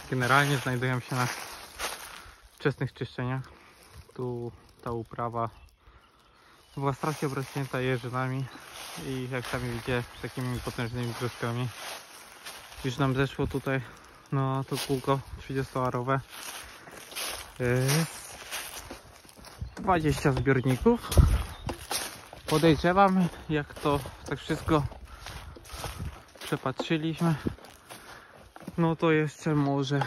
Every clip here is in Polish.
Generalnie znajdujemy się na wczesnych czyszczeniach. Tu ta uprawa była strasznie obrośnięta jeżynami i jak sami widzicie, takimi potężnymi brzuskami. Już nam zeszło tutaj no to kółko 30-arowe 20 zbiorników. Podejrzewam, jak to tak wszystko przepatrzyliśmy, no to jeszcze może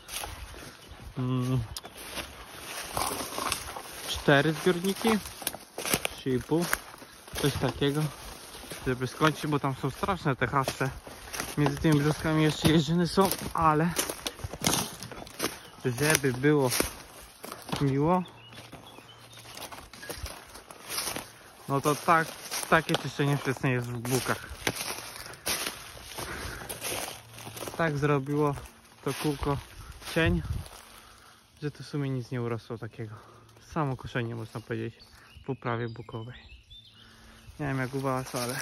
4 zbiorniki, 3,5, coś takiego, żeby skończyć, bo tam są straszne te haszcze. Między tymi brzuskami jeszcze jeżyny są, ale żeby było miło, no to takie czyszczenie wczesne jest w bukach. Tak zrobiło to kółko cień, że to w sumie nic nie urosło takiego. Samo koszenie, można powiedzieć, w uprawie bukowej. Nie wiem jak u was, ale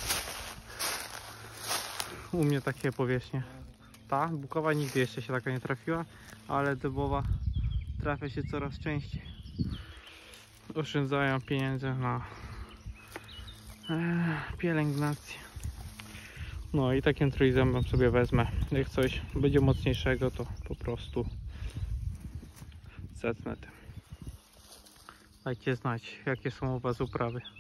u mnie takie powierzchnie. Ta bukowa nigdy jeszcze się taka nie trafiła, ale dębowa trafia się coraz częściej. Oszczędzają pieniędzy na pielęgnację. No i takim trójzębem sobie wezmę. Jak coś będzie mocniejszego, to po prostu zetnę tym. Dajcie znać, jakie są u was uprawy.